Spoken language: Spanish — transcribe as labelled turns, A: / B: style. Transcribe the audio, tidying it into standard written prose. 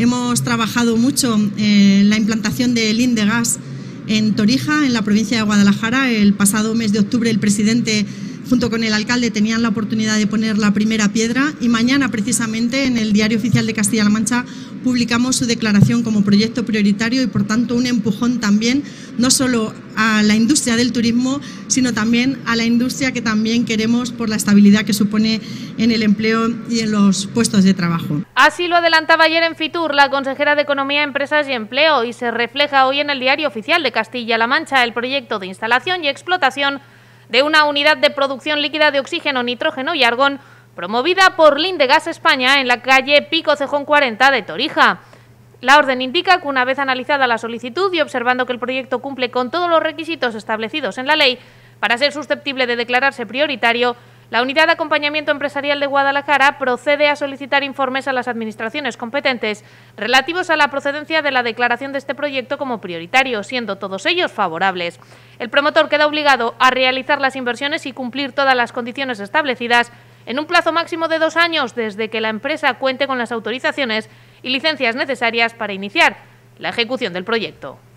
A: Hemos trabajado mucho en la implantación de Lindegas en Torija, en la provincia de Guadalajara. El pasado mes de octubre el presidente junto con el alcalde tenían la oportunidad de poner la primera piedra y mañana precisamente en el Diario Oficial de Castilla-La Mancha publicamos su declaración como proyecto prioritario y por tanto un empujón también no solo a la industria del turismo sino también a la industria que también queremos por la estabilidad que supone en el empleo y en los puestos de trabajo.
B: Así lo adelantaba ayer en Fitur la consejera de Economía, Empresas y Empleo y se refleja hoy en el Diario Oficial de Castilla-La Mancha el proyecto de instalación y explotación de una unidad de producción líquida de oxígeno, nitrógeno y argón, promovida por Lindegas España en la calle Pico Cejón 40 de Torija. La orden indica que una vez analizada la solicitud y observando que el proyecto cumple con todos los requisitos establecidos en la ley para ser susceptible de declararse prioritario, la Unidad de Acompañamiento Empresarial de Guadalajara procede a solicitar informes a las administraciones competentes relativos a la procedencia de la declaración de este proyecto como prioritario, siendo todos ellos favorables. El promotor queda obligado a realizar las inversiones y cumplir todas las condiciones establecidas en un plazo máximo de 2 años desde que la empresa cuente con las autorizaciones y licencias necesarias para iniciar la ejecución del proyecto.